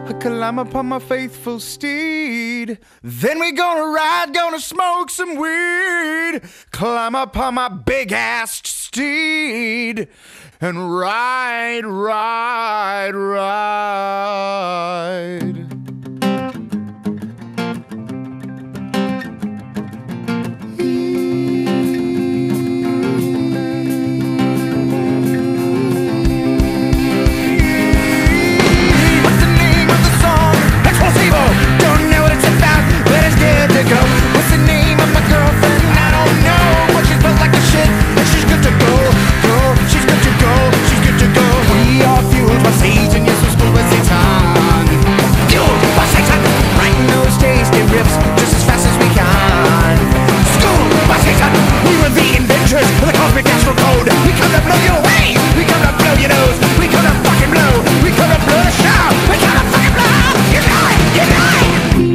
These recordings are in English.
climb upon my faithful steed. Then we gonna ride, gonna smoke some weed. Climb upon my big-assed steed and ride, ride, ride. Explosivo, don't know what it's about, but it's good to go. What's the name of my girlfriend? I don't know, but she's built like a shit, and she's good to go, go. She's good to go, she's good to go. We are fueled by Satan, yes, we're schooled by Satan. Fueled by Satan, writing those tasty riffs just as fast as we can. Schooled by Satan, we were the inventors of the cosmic astral code. We come to blow you away, we come to blow your nose, we come to fucking blow, we come to blow the show, we come to fucking blow. You know it, you know it.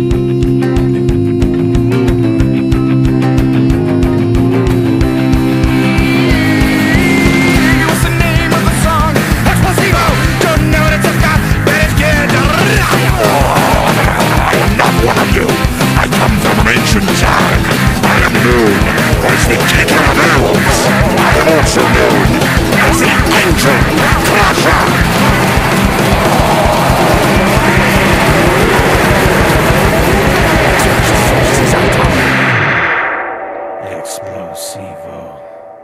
What's the name of the song? Explosivo, don't know what it's about, but it's good. I am not one of you. I come from an ancient time. I am known as the Taker of Elves. I am also known as the Engine Crusher. Explosivo.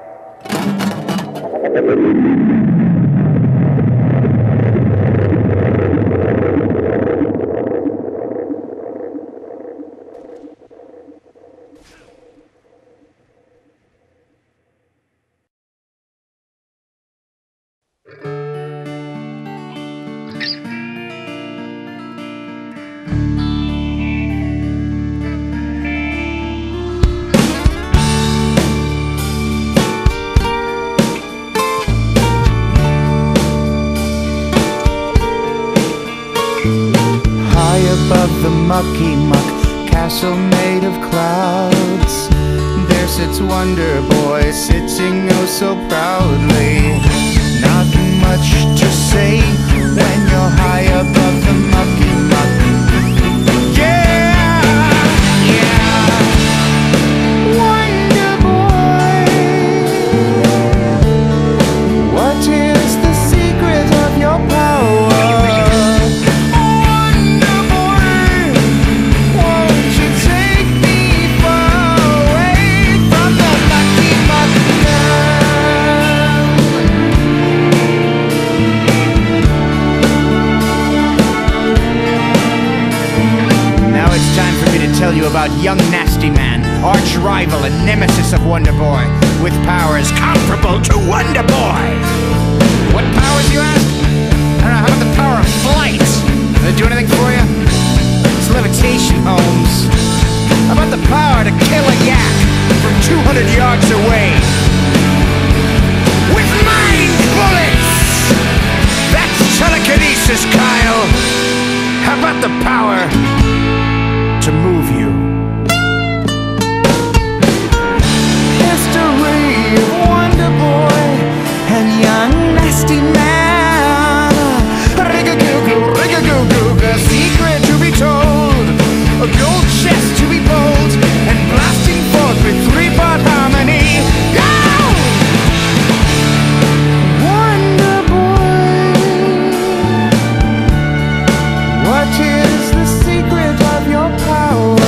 Above the mucky muck castle made of clouds, there sits Wonder Boy, sitting oh so proudly. Not much to say when you're high above the mucky muck. Yeah, yeah. Wonder Boy, what is the secret of your power? Tell you about young Nasty Man, arch rival and nemesis of Wonder Boy, with powers comparable to Wonder Boy. What powers, you ask? I don't know, how about the power of flight? Does it do anything for you? It's levitation, Holmes. How about the power to kill a yak from 200 yards away? With mind bullets! That's telekinesis, Kyle! How about the power to move you? History of Wonder Boy and young Nasty Man. Rig-a-goo-goo, a secret to be told, a gold chest to be bold, and blasting forth with three-part harmony. Go! Wonder Boy, what is the secret of your power?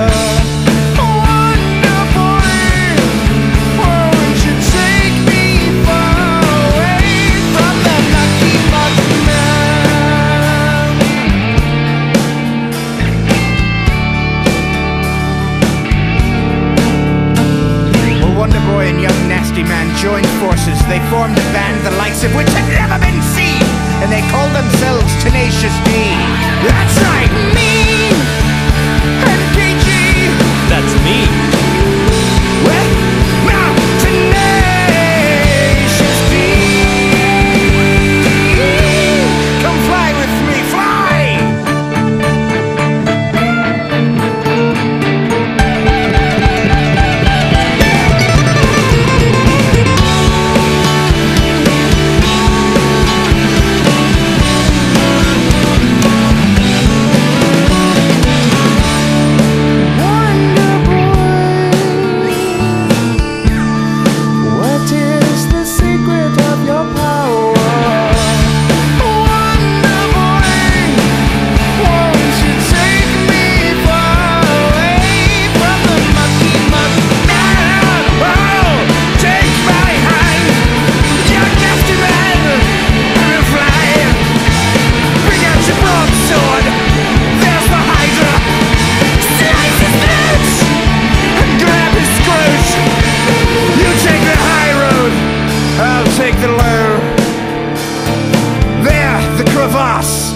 Wonder Boy, won't you take me far away from the lucky muck man? Well, Wonder Boy and young Nasty Man joined forces. They formed a band the likes of which had never been seen, and they called themselves Tenacious D. That's right, me and KG. That's me. Well, now Tenacious D. Come fly with me, fly! of us.